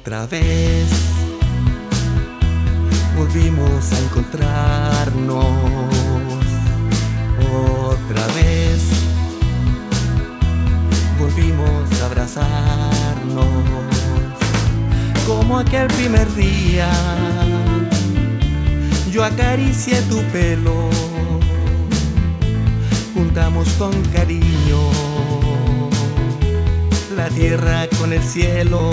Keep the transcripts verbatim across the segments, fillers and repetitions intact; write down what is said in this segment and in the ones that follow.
Otra vez volvimos a encontrarnos. Otra vez volvimos a abrazarnos. Como aquel primer día yo acaricié tu pelo, juntamos con cariño la tierra con el cielo.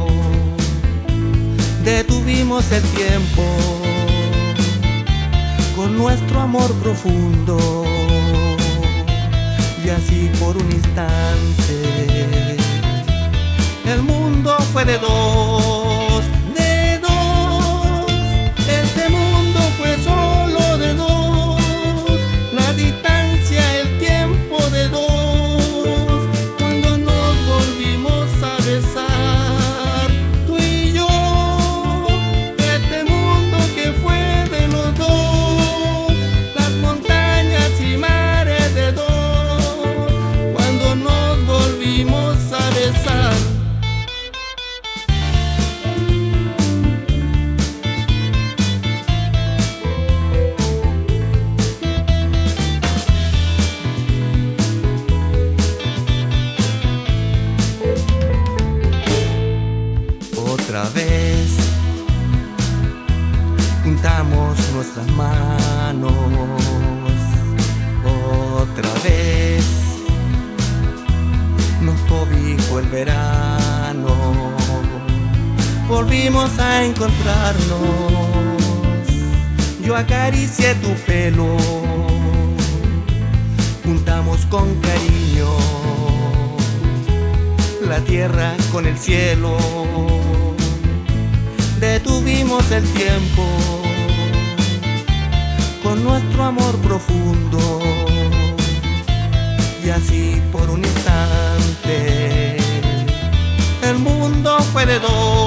Detuvimos el tiempo con nuestro amor profundo, y así por un instante el mundo fue de dos, de dos. Este mundo fue solo de dos, la distancia, el tiempo de dos. Cuando nos volvimos a besar, tú y yo, este mundo que fue de los dos, las montañas y mares de dos. Cuando nos volvimos a besar, otra vez juntamos nuestras manos. Otra vez nos cobijó el verano. Volvimos a encontrarnos. Yo acaricié tu pelo, juntamos con cariño la tierra con el cielo. Detuvimos el tiempo con nuestro amor profundo, y así por un instante el mundo fue de dos.